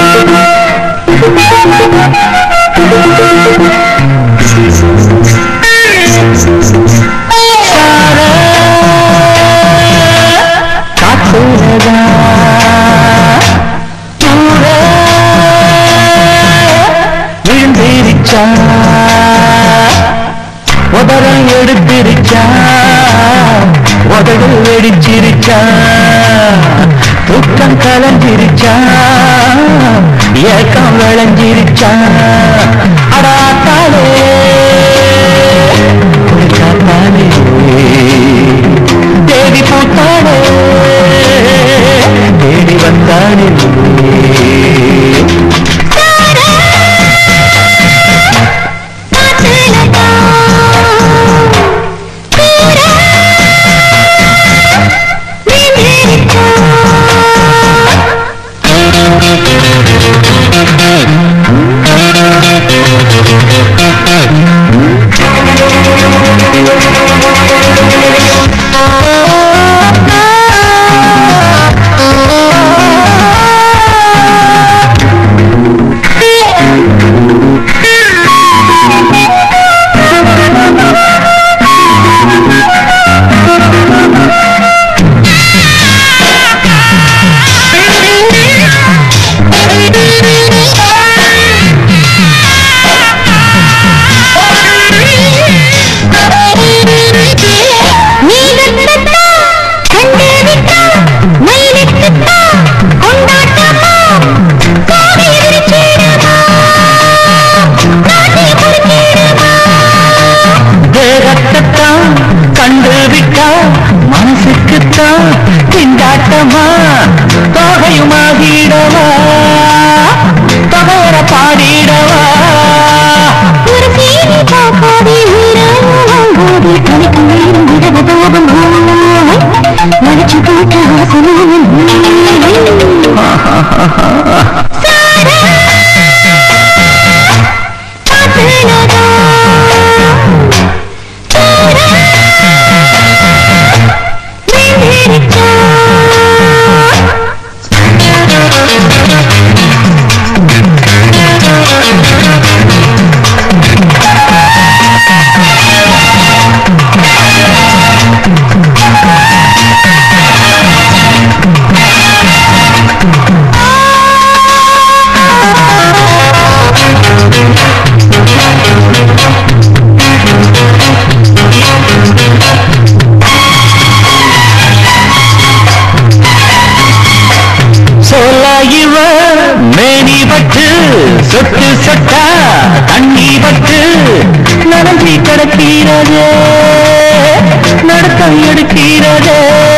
உதரம் எடுத்திருச்சா உதடு வெடிச்சிருச்சா தூக்கம் கலஞ்சிருச்சா ஏக்கம் விளைஞ்சிருச்சா அடாத்தாலே காத்தாலே தேடி போத்தாலே தேடி வந்தாலே மனசுக்குத்தான் திண்டாட்டமா தொகையுமாகிடவா தொகையற பாடிடவா ஒரு சீனி காப்பாடி வீரவாங்கோடி கணிக்கு வீரும் விடவ கோபம் மறைச்சு போட்ட ஆசனம் மேனி பட்டு சொட்டு சொட்டா தண்ணி பட்டு நனைஞ்சி கிடக்கிறது நடத்தம் எடுக்கிறது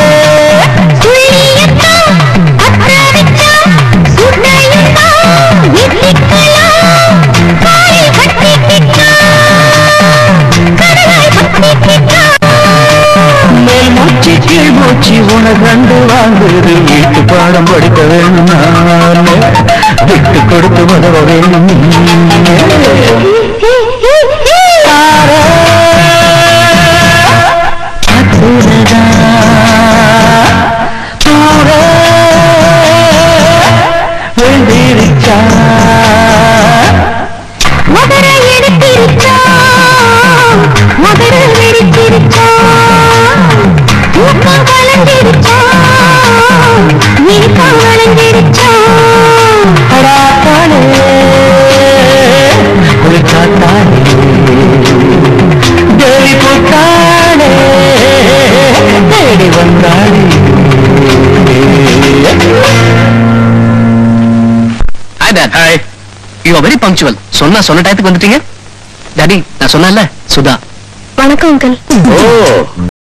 மேல் மூச்சு கீழ் மூச்சு உனக்கு ரெண்டு வாங்குது வீட்டு பாடம் படிக்க வேணும் நான் விட்டு கொடுத்து உதவ வேணும் எழுந்திருச்சா மதுர எடுத்திருச்சா மதுர வெடிச்சிருச்சா தூக்கம் கலந்திருச்சா நீக்கம் வளர்ந்திருச்சா அடாத்தானே ஒரு காத்தானே தேடி போட்டானே தேடி வந்தானே. Hi Dad. Hi. You are very punctual. சொன்ன டயத்துக்கு வந்துட்டீங்க. டாடி நான் சொன்னேன்ல சுதா. வணக்கம் அங்கிள். ஓ